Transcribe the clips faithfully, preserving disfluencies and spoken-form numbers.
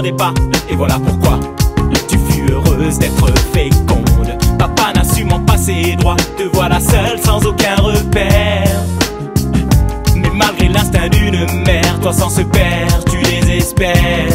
attendais pas. Et voilà pourquoi tu fus heureuse d'être féconde. Papa n'assumant pas ses droits, te voilà seule sans aucun repère. Mais malgré l'instinct d'une mère, toi sans ce père, tu désespères.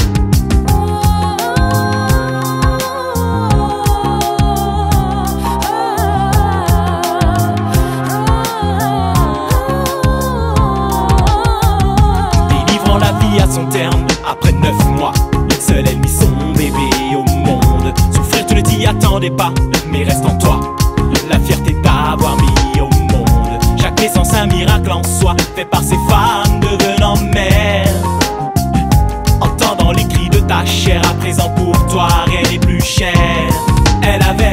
À son terme, après neuf mois, seule elle mit son bébé au monde. Son frère, tu ne t'y attendais pas, mais reste en toi la fierté d'avoir mis au monde. Chaque naissance un miracle en soi, fait par ces femmes devenant mères. Entendant les cris de ta chair, à présent pour toi rien n'est plus cher. Elle avait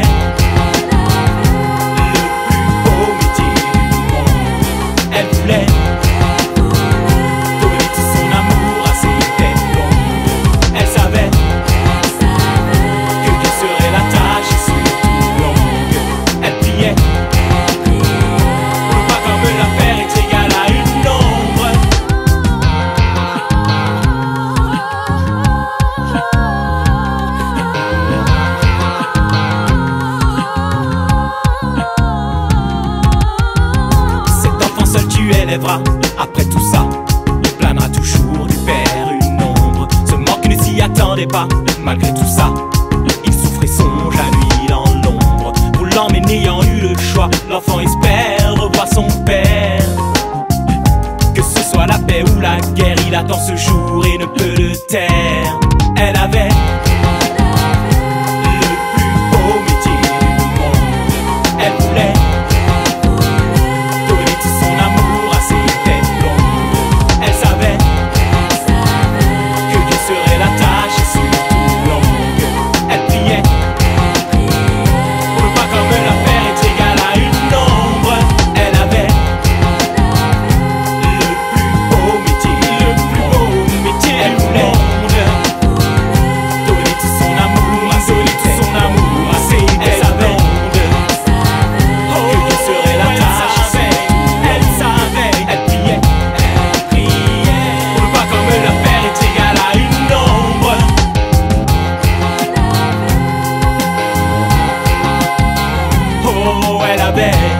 le plus beau métier du monde. Elle voulait élèvera. Après tout ça, il planera toujours du père une ombre. Ce manque ne s'y attendait pas. Malgré tout ça, il souffrait songe à lui dans l'ombre. Voulant mais n'ayant eu le choix, l'enfant espère revoir son père. Que ce soit la paix ou la guerre, il attend ce jour et ne peut le taire. Elle avait le plus beau métier du monde. Elle voulait elle avait